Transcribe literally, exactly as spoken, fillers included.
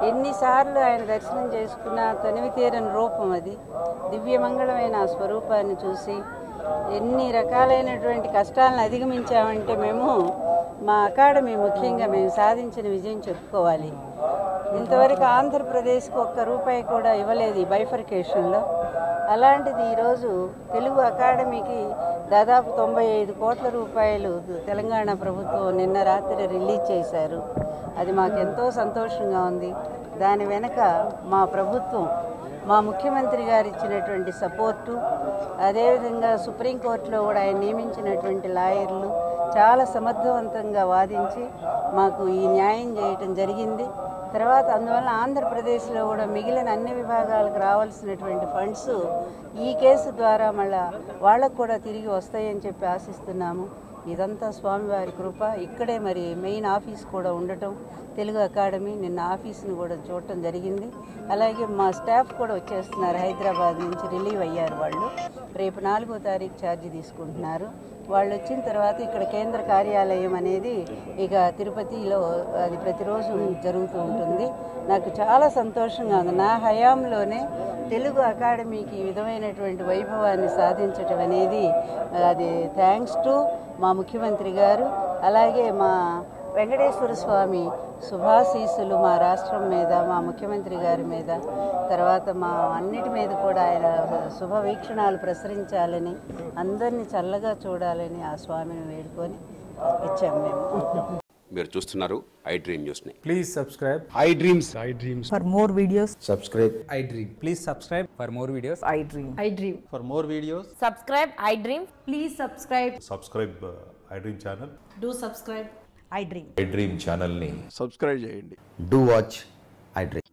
ఎన్నిసార్లు ఆయన దర్శనం చేసుకున్న తనివి తీరని రూపం అది. దివ్యమంగళమైన ఆ స్వరూపాన్ని చూసి ఎన్ని రకాలైనటువంటి కష్టాలను అధిగమించామంటే మేము మా అకాడమీ ముఖ్యంగా మేము సాధించిన విజయం చెప్పుకోవాలి. ఇంతవరకు ఆంధ్రప్రదేశ్కి ఒక్క రూపాయి కూడా ఇవ్వలేదు ఈ బైఫర్కేషన్లో. అలాంటిది ఈరోజు తెలుగు అకాడమీకి దాదాపు తొంభై ఐదు కోట్ల రూపాయలు తెలంగాణ ప్రభుత్వం నిన్న రాత్రి రిలీజ్ చేశారు. అది మాకెంతో సంతోషంగా ఉంది. దాని వెనక మా ప్రభుత్వం, మా ముఖ్యమంత్రి గారు ఇచ్చినటువంటి సపోర్టు, అదేవిధంగా సుప్రీంకోర్టులో కూడా ఆయన నియమించినటువంటి లాయర్లు చాలా సమర్థవంతంగా వాదించి మాకు ఈ న్యాయం చేయటం జరిగింది. తర్వాత అందువల్ల ఆంధ్రప్రదేశ్లో కూడా మిగిలిన అన్ని విభాగాలకు రావాల్సినటువంటి ఫండ్స్ ఈ కేసు ద్వారా మళ్ళా వాళ్ళకు కూడా తిరిగి వస్తాయని చెప్పి ఆశిస్తున్నాము. ఇదంతా స్వామివారి కృప. ఇక్కడే మరి మెయిన్ ఆఫీస్ కూడా ఉండటం, తెలుగు అకాడమీ నిన్న ఆఫీస్ని కూడా చూడటం జరిగింది. అలాగే మా స్టాఫ్ కూడా వచ్చేస్తున్నారు, హైదరాబాద్ నుంచి రిలీవ్ అయ్యారు. వాళ్ళు రేపు నాలుగో తారీఖు ఛార్జీ తీసుకుంటున్నారు. వాళ్ళు వచ్చిన తర్వాత ఇక్కడ కేంద్ర కార్యాలయం అనేది ఇక తిరుపతిలో అది ప్రతిరోజు జరుగుతూ ఉంటుంది. నాకు చాలా సంతోషంగా ఉంది. నా హయాంలోనే తెలుగు అకాడమీకి ఈ విధమైనటువంటి వైభవాన్ని సాధించటం అనేది అది థ్యాంక్స్ టు మా ముఖ్యమంత్రి గారు, అలాగే మా వెంకటేశ్వర స్వామి శుభాశీస్సులు మా రాష్ట్రం మీద, మా ముఖ్యమంత్రి గారి మీద, తర్వాత మా అన్నిటి మీద కూడా ఆయన శుభ వీక్షణాలు ప్రసరించాలని, అందరినీ చల్లగా చూడాలని ఆ స్వామిని వేడుకొని వచ్చాము మేము. మీరు చూస్తున్నారు iDream న్యూస్ ని. Please subscribe iDreams. iDreams. For more videos, subscribe iDream. Please subscribe for more videos. iDream. iDream. for more videos. Subscribe iDream. Please subscribe. subscribe uh, iDream channel. Do subscribe. iDream. iDream channel ni subscribe చేయండి. Do watch iDream.